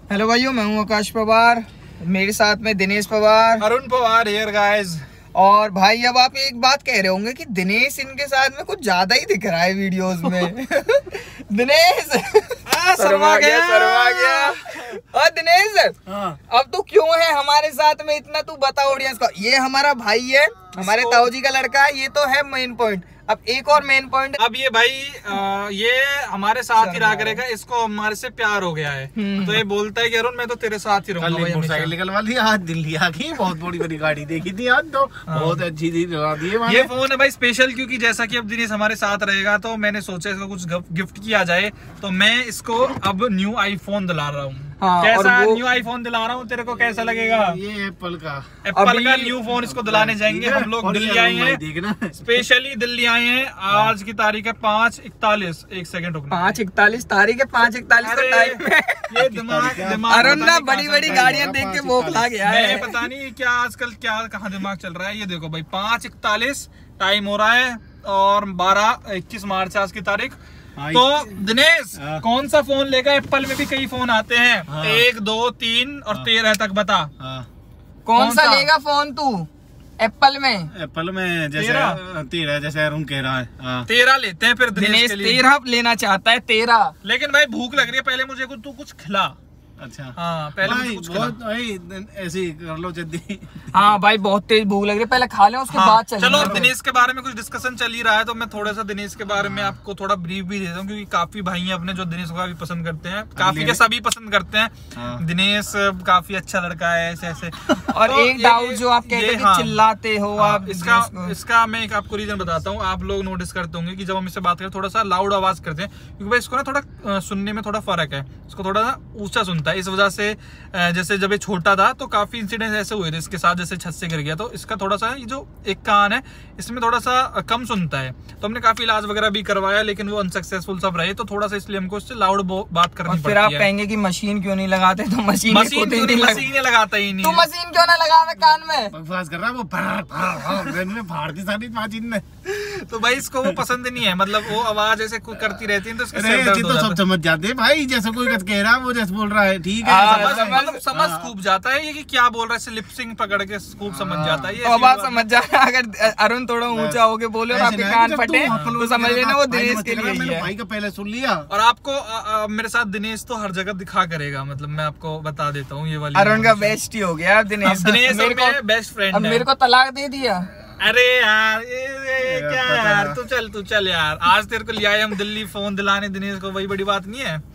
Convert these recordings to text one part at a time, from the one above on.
Hello भाइयों, मैं हूं आकाश पवार, मेरे साथ में दिनेश पवार, अरुण पवार हियर गाइस। और भाई अब आप एक बात कह रहे होंगे कि दिनेश इनके साथ में कुछ ज्यादा ही दिख रहा है वीडियोस में। दिनेश शर्मा गया। और दिनेश अब तू क्यों है हमारे साथ में इतना, तू बता ऑडियंस को। ये हमारा भाई है, हमारे ताऊ जी का लड़का है, ये तो है मेन पॉइंट। अब एक और मेन पॉइंट, अब ये भाई ये हमारे साथ ही रहा करेगा, इसको हमारे से प्यार हो गया है तो ये बोलता है कि अरुण मैं तो तेरे साथ ही रहूंगा। मोटरसाइकिल निकलवा ली, आज दिल्ली आ गई, बहुत बड़ी गाड़ी देखी थी आज तो बहुत अच्छी थी। ये फोन है भाई स्पेशल, क्योंकि जैसा कि अब दिनेश हमारे साथ रहेगा तो मैंने सोचा इसको कुछ गिफ्ट किया जाए, तो मैं इसको अब न्यू आईफोन दिला रहा हूँ। कैसा न्यू आईफोन दिला रहा हूँ, तेरे को कैसा लगेगा? ये एप्पल का न्यू फोन इसको दिलाने जाएंगे हम लोग। दिल्ली आए हैं, स्पेशली दिल्ली आए हैं। आज की तारीख है 5/41। एक सेकंड रुकना, 5/41 तारीख है। 5/41 का टाइम है। ये दिमाग अरुण ना बड़ी गाड़ियां देख के बौखला गया है। पता नहीं क्या आजकल कहाँ दिमाग चल रहा है। ये देखो भाई 5/41 टाइम हो रहा है और 21 मार्च आज की तारीख। तो दिनेश कौन सा फोन लेगा? एप्पल में भी कई फोन आते हैं, 1, 2, 3 और 13 तक बता। कौन सा लेगा फोन तू एप्पल में? एप्पल में जैसे 13 जैसे अरुण कह रहा है 13 लेते हैं फिर दिनेश 13 लेना चाहता है। 13 लेकिन भाई भूख लग रही है, पहले मुझे तू कुछ खिला। अच्छा हाँ पहले भाई, कुछ ऐसे ही कर लो जल्दी। हाँ भाई बहुत तेज भूख लग रही है, पहले खा ले उसके बाद चलेंगे। चलो दिनेश के बारे में कुछ डिस्कशन चल ही रहा है तो मैं थोड़ा सा दिनेश के बारे में आपको थोड़ा ब्रीफ भी देता हूँ, क्योंकि काफी भाई हैं अपने जो दिनेश को काफी पसंद करते हैं, काफी के सभी पसंद करते हैं। दिनेश काफी अच्छा लड़का है ऐसे ऐसे। और एक डाउट जो आप कहते हैं कि चिल्लाते हो आप, इसका मैं एक आपको रीजन बताता हूँ। आप लोग नोटिस करते होंगे कि जब हम इससे बात करें थोड़ा सा लाउड आवाज करते हैं, क्योंकि भाई इसको ना थोड़ा सुनने में थोड़ा फर्क है, इसको थोड़ा सा ऊंचा सुनता है। इस वजह से जैसे जब ये छोटा था तो काफी इंसिडेंट ऐसे हुए थे इसके साथ, जैसे छत से गिर गया तो इसका थोड़ा सा ये जो एक कान है इसमें थोड़ा सा कम सुनता है। तो हमने काफी इलाज वगैरह भी करवाया लेकिन वो अनसक्सेसफुल सब रहे, तो थोड़ा सा इसलिए हमको इससे लाउड बात करनी पड़ती है। फिर आप कहेंगे कि मशीन क्यों नहीं लगाते, तो मशीन लगाता ही नहीं। तू मशीन क्यों ना लगा कान में? बकवास कर रहा है वो, फाड़ दी सारी मशीन ने। तो भाई इसको वो पसंद नहीं है, मतलब वो आवाज ऐसे करती रहती है तो तो सब समझ जाते हैं भाई, जैसे कोई कह रहा है वो जैसे बोल रहा है ठीक है, मतलब समझ खूब जाता है ये कि क्या बोल रहा है, लिपसिंग पकड़ के खूब समझ जाता है ये। अब आप समझ जाना, अगर अरुण थोड़ा ऊंचा होके बोले और आपके कान फटे तो समझ लेना वो दिनेश के लिए ही है। भाई का पहले सुन लिया। और आपको मेरे साथ दिनेश तो हर जगह दिखा करेगा, मतलब मैं आपको बता देता हूँ ये वाली। अरुण का बेस्ट ही हो गया दिनेश, मेरे बेस्ट फ्रेंड। मेरे को तलाक दे दिया। अरे यार ये क्या यार, तू चल यार, आज तेरे को ले आए हम दिल्ली फोन दिलाने दिनेश को, वही बड़ी बात नहीं है।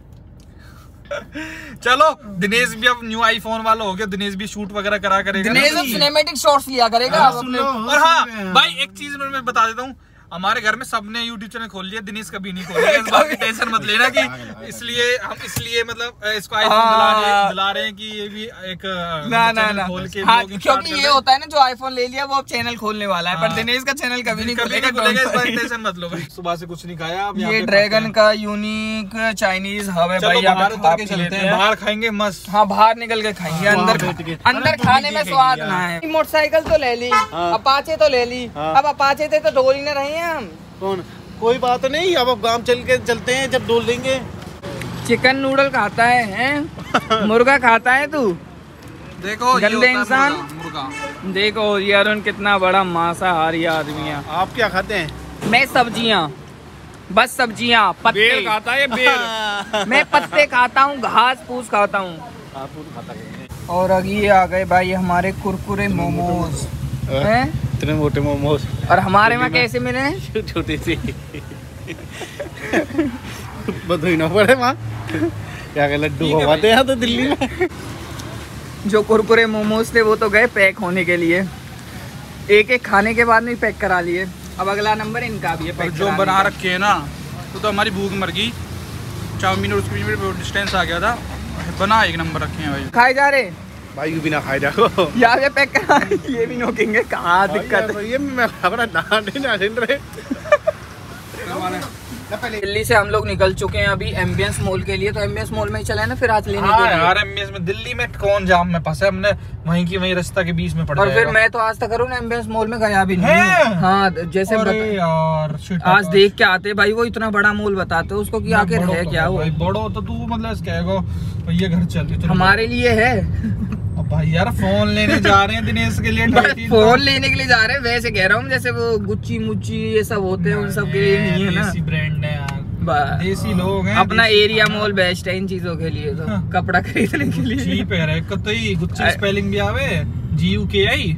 चलो दिनेश भी अब न्यू आईफोन वाला हो गया, दिनेश भी शूट वगैरह करा करेगा, दिनेश अब सिनेमैटिक शॉट्स लिया करेगा अपने। और हाँ भाई एक चीज मैं बता देता हूँ, हमारे घर में सबने यूट्यूब चैनल खोल लिया, दिनेश कभी नहीं खोल लिया। इस बात की टेंशन मत लेना कि इसलिए मतलब इसको आईफोन दिला रहे हैं कि ये भी एक ना खोल के क्योंकि ये होता है ना, जो आईफोन ले लिया वो अब चैनल खोलने वाला है, पर दिनेश का चैनल कभी नहीं खुलेगा। टेंशन मत लो भाई, सुबह से कुछ नहीं खाया। ये ड्रैगन का यूनिक चाइनीज हब है भाई, बाहर खाएंगे मस्त। हाँ बाहर निकल के खाएंगे, अंदर खाने में स्वाद ना है। मोटरसाइकिल तो ले ली, अपाचे तो ले ली, अब अपाचे थे तो डोल ही न रही हम। कौन? कोई बात नहीं, अब गांव चलते हैं जब डोल देंगे। चिकन नूडल खाता है मुर्गा खाता है तू? देखो गंदे इंसान, देखो ये अरुण कितना बड़ा मांसाहारी आदमी है। आप क्या खाते हैं? मैं सब्जियां, बस सब्जियां, पत्ते खाता है बेर। मैं पत्ते खाता हूँ, घास फूस खाता हूँ। और अभी आ गए भाई हमारे कुरकुरे मोमोज हैं, इतने मोटे मोमोज। और हमारे में कैसे मिले? छोटे से बधोई ना पड़े वहाँ, क्या के लड्डू खवाते हैं तो दिल्ली में। जो कुरकुरे मोमोज थे वो तो गए पैक होने के लिए, एक एक खाने के बाद में पैक करा लिए। अब अगला नंबर इनका भी है पैक। जो बना रखे है ना तो हमारी भूख मर गई, चाउमीन और उसके बीच डिस्टेंस आ गया था, बना एक नंबर रखे हैं भाई। खाए जा रहे भाई भी ना खाए जाओ यार, ये पैक करा, ये भी नोकेंगे कहाँ दिक्कत है। ये मैं खबरा डांटे ना सुन रहे। दिल्ली से हम लोग निकल चुके हैं अभी एम्बियंस मॉल के लिए, तो एम्बियंस मॉल में ही चले ना फिर आज लेने के लिए। यार एम्बियंस में दिल्ली में कौन जाम में फंसे, हमने वहीं की वहीं रास्ता के बीच में पड़ और फिर मैं तो आज तक करूँ ना एम्बियंस मॉल में गया भी नहीं हूँ। हाँ जैसे यार आज देख के आते भाई, वो इतना बड़ा मॉल बताते उसको कि आखिर है क्या वो। बड़ो तो तू मतलब कहेगा भैया घर चल, हमारे लिए है भाई यार फोन लेने जा रहे हैं दिनेश के लिए, फोन लेने के लिए जा रहे हैं, वैसे कह रहा हूँ जैसे वो गुच्ची मुच्ची ये सब होते हैं उन सब के लिए नहीं है ना, देसी ब्रांड है यार, देसी लोग हैं। अपना एरिया मॉल बेस्ट है इन चीजों के लिए, तो कपड़ा खरीदने के लिए चीप है कतई, गुच्ची स्पेलिंग भी आवे GUKI।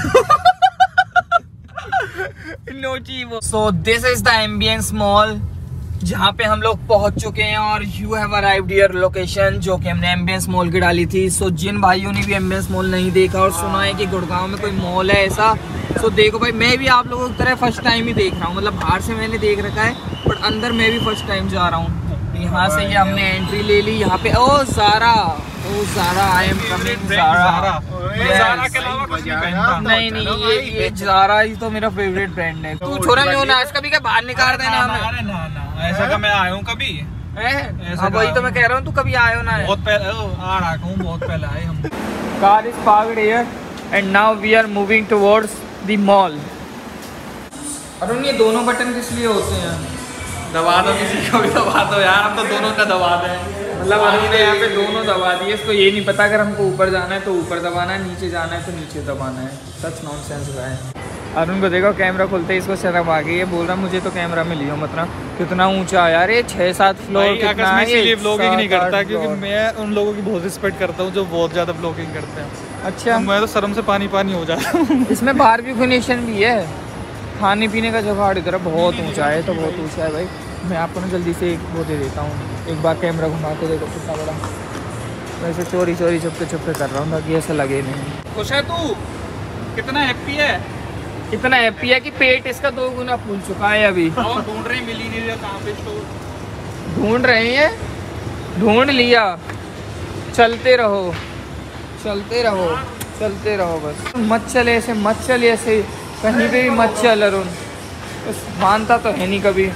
No cheap. So this is the Ambience mall जहाँ पे हम लोग पहुंच चुके हैं और you have arrived your location, जो कि हमने एम्बियंस मॉल की डाली थी। सो जिन भाइयों ने भी एम्बियंस मॉल नहीं देखा और सुना है कि गुड़गांव में कोई मॉल है ऐसा, सो देखो भाई मैं भी आप लोगों की तरह फर्स्ट टाइम ही देख रहा हूँ, मतलब बाहर से मैंने देख रखा है बट अंदर मैं भी फर्स्ट टाइम जा रहा हूँ। यहाँ से ये हमने एंट्री ले ली, यहाँ पे oh Zara I am coming Zara के अलावा कुछ नहीं पहनता। नहीं ये ज़ारा ही तो मेरा फेवरेट ब्रांड है। तू छोरा नहीं होना कभी क्या बाहर निकाल देना हमें, ना ऐसा का मैं आया हूँ कभी, वही तो मैं कह रहा हूँ, तू कभी आयो ना, बहुत पहले बहुत पहले आए हम। Car is parked here and now we are moving towards the mall. Arun ये दोनों बटन किस लिए होते हैं? दबा दो किसी को भी दबा दो यार, हम तो दोनों का दबा दें, मतलब अरुण ने यहाँ पे दोनों दबा दिए, इसको ये नहीं पता अगर हमको ऊपर जाना है तो ऊपर दबाना है, नीचे जाना है तो नीचे दबाना है। सच नॉनसेंस है। अरुण को देखो कैमरा खुलते ही इसको शर्म आ गई है, बोल रहा मुझे तो कैमरा में लियो, मतलब कितना ऊंचा है यार ये 6-7 फ्लोर कितना है। इसलिए व्लॉगिंग नहीं करता क्योंकि मैं उन लोगों की बहुत रिस्पेक्ट करता हूँ जो बहुत ज्यादा व्लॉगिंग करते हैं। अच्छा मैं तो शर्म से पानी हो जाता हूँ। इसमें बारबेक्यू भी है, खाने पीने का जुगाड़ इधर बहुत ऊंचा है, तो बहुत ऊंचा है भाई। मैं आपको ना जल्दी से एक वो दे देता हूँ, एक बार कैमरा घुमा के देखो कितना बड़ा। वैसे चोरी छुपके कर रहा हूँ ताकि ऐसा लगे नहीं। खुश है तू? कितना हैप्पी है? इतना हैप्पी है कि पेट इसका 2 गुना फूल चुका है अभी। और ढूंढ रहे मिल ही नहीं रहा, कहाँ पे स्टोर ढूंढ रहे हैं, ढूंढ लिया। चलते रहो बस, मत चले ऐसे कहीं पे भी मत चल अरुण, बस मानता तो है नहीं कभी।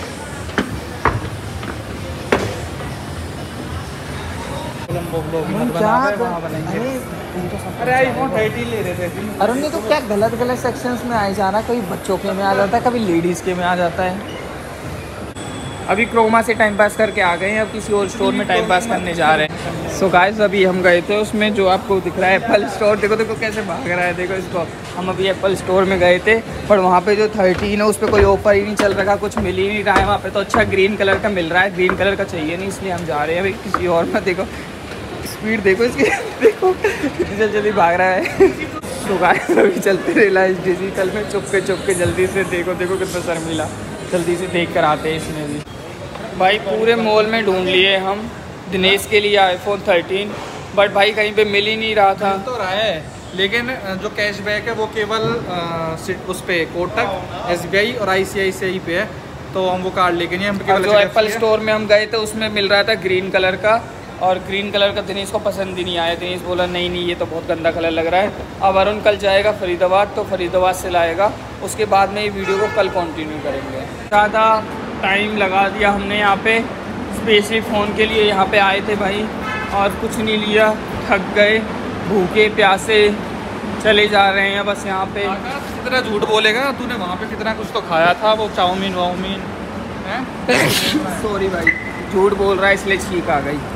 अरे iPhone 13 ले रहे थे अरुण ने तो क्या गलत सेक्शंस में आए जा रहा है, कभी बच्चों के में आ जाता है, कभी लेडीज़ के में आ जाता है। अभी क्रोमा से टाइम पास करके आ गए हैं, अब किसी और स्टोर में टाइम पास करने जा रहे हैं। सो गाइस अभी हम गए थे उसमें जो आपको दिख रहा है एप्पल स्टोर, देखो कैसे भाग रहा है, देखो इसको। हम अभी एप्पल स्टोर में गए थे पर वहाँ पे जो 13 है उस पर कोई ऑफर ही नहीं चल रहा, कुछ मिल ही नहीं रहा है वहाँ पे। तो अच्छा ग्रीन कलर का मिल रहा है, ग्रीन कलर का चाहिए नहीं, इसलिए हम जा रहे हैं अभी किसी और में। देखो स्पीड देखो इसकी, देखो कितनी जल्दी भाग रहा है। तो गाइस अभी चलते रिलायंस डिजिटल में चुप के जल्दी से, देखो कितना शर्मीला, जल्दी से देख कर आते हैं इसमें भी। भाई पूरे मॉल में ढूंढ लिए हम दिनेश के लिए iPhone 13, बट भाई कहीं पे मिल ही नहीं रहा था। तो रहा है, लेकिन जो कैशबैक है वो केवल उस पे कोटक, SBI और ICICI पे है, तो हम वो कार्ड लेके नहीं, हम केवल जो एप्पल स्टोर में हम गए थे उसमें मिल रहा था ग्रीन कलर का, और ग्रीन कलर का दिनेश को पसंद ही नहीं आया। दिनेश बोला नहीं ये तो बहुत गंदा कलर लग रहा है। अब अरुण कल जाएगा फरीदाबाद, तो फरीदाबाद से लाएगा, उसके बाद में ये वीडियो को कल कंटिन्यू करेंगे। ज़्यादा टाइम लगा दिया हमने यहाँ पे, स्पेशली फ़ोन के लिए यहाँ पे आए थे भाई, और कुछ नहीं लिया, थक गए, भूखे प्यासे चले जा रहे हैं बस यहाँ पे। कितना झूठ बोलेगा तूने, वहाँ पे कितना कुछ तो खाया था, वो चाउमीन है। सॉरी भाई, झूठ बोल रहा है इसलिए छींक आ गई।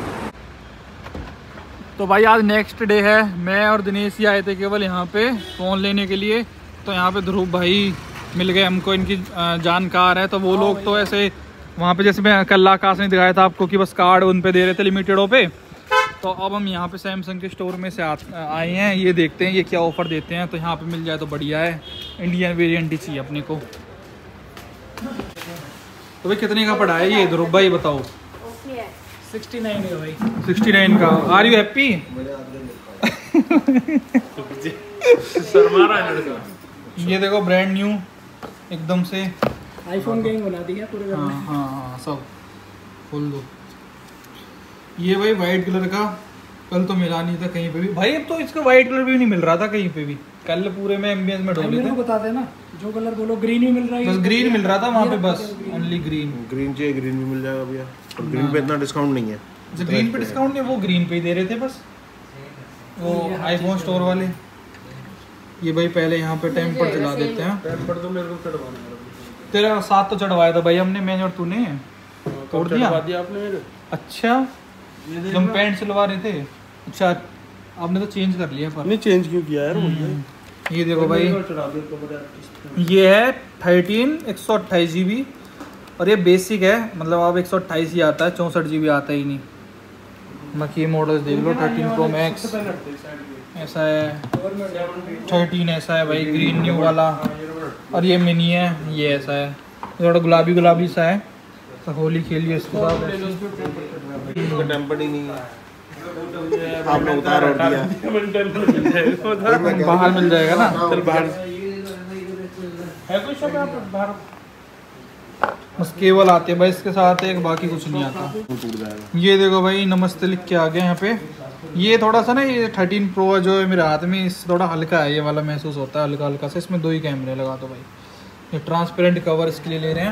तो भाई आज नेक्स्ट डे है, मैं और दिनेश ही आए थे केवल यहाँ पे फ़ोन लेने के लिए। तो यहाँ पे ध्रुव भाई मिल गए हमको, इनकी जानकार है, तो वो लोग तो ऐसे वहाँ पे जैसे मैं कल आकाश ने दिखाया था आपको कि बस कार्ड उन पे दे रहे थे लिमिटेडों पे। तो अब हम यहाँ पे सैमसंग के स्टोर में से आए हैं, ये देखते हैं ये क्या ऑफ़र देते हैं, तो यहाँ पे मिल जाए तो बढ़िया है। इंडियन वेरिएंट ही चाहिए अपने को। तो भाई कितने का पड़ा है ये ध्रुव भाई बताओ? 69 है भाई। 69 का। Are you happy? ये देखो ब्रांड न्यू एकदम से, आईफोन गैंग बना दी है पूरे घर में। हाँ सब खोल दो। ये भाई वाइट कलर का कल तो मिला नहीं था कहीं पे भी भाई, अब तो इसका वाइट कलर भी नहीं मिल रहा था कहीं पे भी, कल पूरे में एम्बियंस में ढोले थे। बता देना जो कलर बोलो ग्रीन ही मिल रहा है। बस ग्रीन मिल रहा था वहाँ पे, बस ओनली ग्रीन। ग्रीन चाहिए, ग्रीन भी मिल जाएगा भैया। और ग्रीन पे इतना डिस्काउंट नहीं है। जो ग्रीन पे डिस्काउंट नहीं, वो ग्रीन पे ही दे रहे थे बस, वो आईफोन स्टोर वाले। ये भाई पहले यहाँ पे टेम्पर चला देते हैं। टेम्पर तो मेरे को चढ़वाना है। तेरा साथ तो चढ़वाया था भाई हमने, मैंने और तूने तोड़ दिया आपने मेरे। अच्छा, तुम पैंट सिलवा रहे थे। अच्छा, आपने तो चेंज कर लिया पर। नहीं चेंज क्यों किया यार? ये देखो भाई, ये है 13 128 GB और ये बेसिक है, मतलब आप 128 ही आता है, 64 GB आता ही नहीं। बाकी मॉडल्स देख लो, 13 Pro Max ऐसा है, 13 ऐसा है भाई, ग्रीन न्यू वाला, और ये मिनी है, ये ऐसा है, थोड़ा गुलाबी गुलाबी सा है, तो होली खेलिए इसके बाद। टेम्पर्ड ही नहीं है, आपने उतार और दिया। बाहर मिल जाएगा ना, चल बाहर है कोई शॉप बाहर? बस केबल आते हैं भाई इसके साथ एक, बाकी कुछ नहीं आता। टूट जाएगा। ये देखो भाई, नमस्ते लिख के आ गए यहाँ पे। ये थोड़ा सा ना, ये 13 Pro जो है मेरे हाथ में, इससे थोड़ा हल्का है, ये वाला महसूस होता है हल्का हल्का सा। इसमें 2 ही कैमरे लगा दो भाई। ये ट्रांसपेरेंट कवर इसके लिए ले रहे हैं,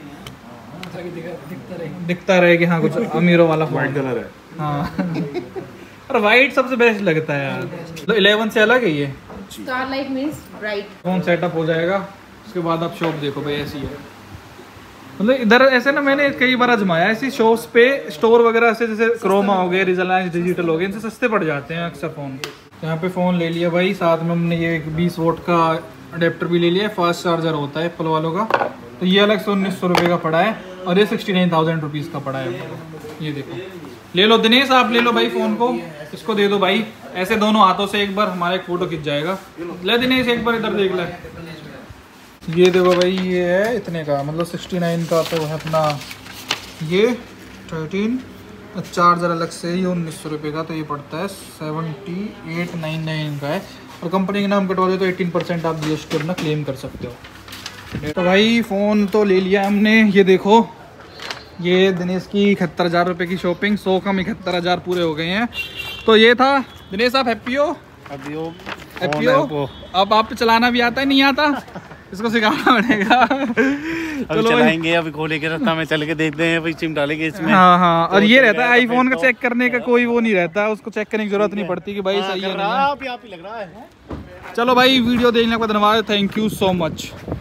दिखता रहे कि हाँ कुछ अमीरों वाला व्हाइट कलर है। हाँ और वाइट सबसे बेस्ट लगता है यार। तो 11 से अलग है ये। Starlight means bright. Phone setup हो जाएगा, उसके बाद आप शॉप देखो भाई, ऐसी है। मतलब इधर ऐसे ना, मैंने कई बार आजमाया ऐसी शॉप्स पे, स्टोर वगैरह से, जैसे क्रोमा हो गए, रिलायंस डिजिटल हो गए, इनसे सस्ते पड़ जाते हैं अक्सर फ़ोन। यहाँ पे फ़ोन ले लिया भाई, साथ में हमने ये 20 वोट का अडेप्टर भी ले लिया है, फास्ट चार्जर होता है एप्पल वालों का। तो ये अलग से 1900 रुपये का पड़ा है, और ये 69,000 रुपीज़ का पड़ा है। ये देखो, ले लो दिनेश, आप ले लो भाई फ़ोन को, इसको दे दो भाई, ऐसे दोनों हाथों से एक बार हमारा एक फ़ोटो खिंच जाएगा। ले दिनेश, एक बार इधर देख ले। ये देखो भाई, ये है इतने का, मतलब 69 का तो है अपना ये 13, चार्जर अलग से ही 1900 रुपये का, तो ये पड़ता है 7899 का है। और कंपनी के नाम कटवा दे तो 18% आप GST अपना क्लेम कर सकते हो। तो भाई फ़ोन तो ले लिया हमने। ये देखो, ये दिनेश की 71,000 रुपये की शॉपिंग, 100 कम 71,000 पूरे हो गए हैं। तो ये था दिनेश, आप हैप्पी हो? अभी वो हैप्पी हो? अब आप चलाना भी आता है, नहीं आता? इसको सिखाना पड़ेगा। अभी चलाएंगे, अभी खोले के रास्ता में चल के देखते हैं, भाई सिम डालेंगे इसमें। हाँ हाँ, और ये रहता है आईफोन का चेक करने का कोई वो नहीं रहता, उसको चेक करने की जरूरत नहीं पड़ती कि भाई सही है नहीं है। आप ही लग रहा है। चलो भाई, वीडियो देखने के बाद धन्यवाद, थैंक यू सो मच।